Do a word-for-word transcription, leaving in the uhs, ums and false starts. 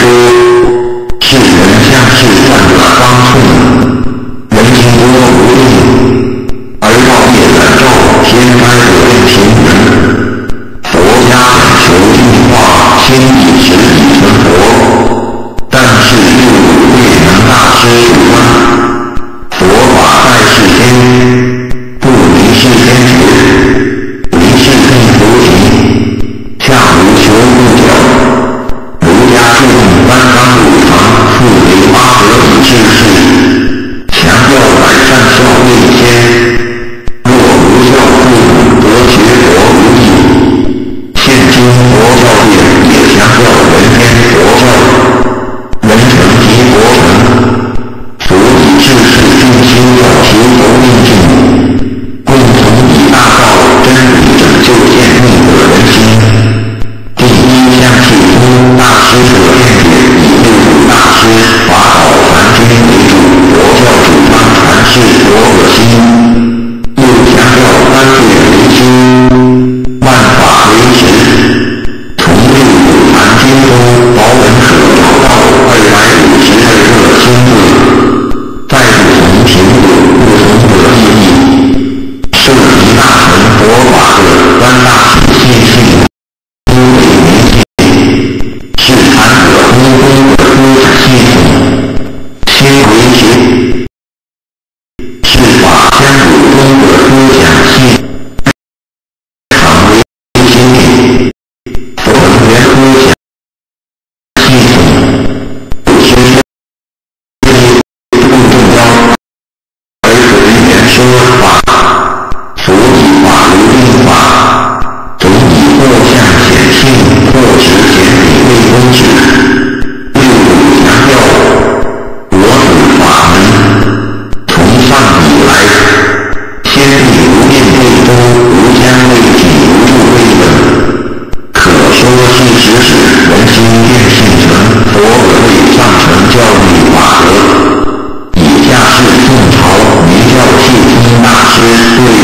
世人相是犯了方寸，人情多无定，而道业感召天开可变行人。佛家讲求净化，心意实以成佛，但是又未能大师主观。佛法在世间，不离世间时，离世更佛行，恰如求不角。儒家注重三纲五常，复为八德以治世，强调百善孝为先。若不孝父，则学佛无益。现今佛教界也强调人天佛教，人成即佛成，所以治世重修要求佛命境，共同以大道真理拯救见逆的人心。第一象气通大师的见解以六祖大师法宝禅经为主，佛教主张阐释佛的心，又强调三界为心，万法为实。从六祖禅经中，宝本可找到二百五十二个心字，在不同频率、不同的意义，涉及大乘佛法的三大体系性。是禅者功功的思想系统，心为实，是法相主中的思想系统，常为心理，佛能源思想系统，学生不重要，而是言说法，所以法如定法，总以或象显性，或实显理为宗旨。六祖强调，我主法门，从上以来，先帝不变对中，吾将为己无助为本，可说是指使人心变性成佛而为上乘教育法德。以下是宋朝明教气通大师对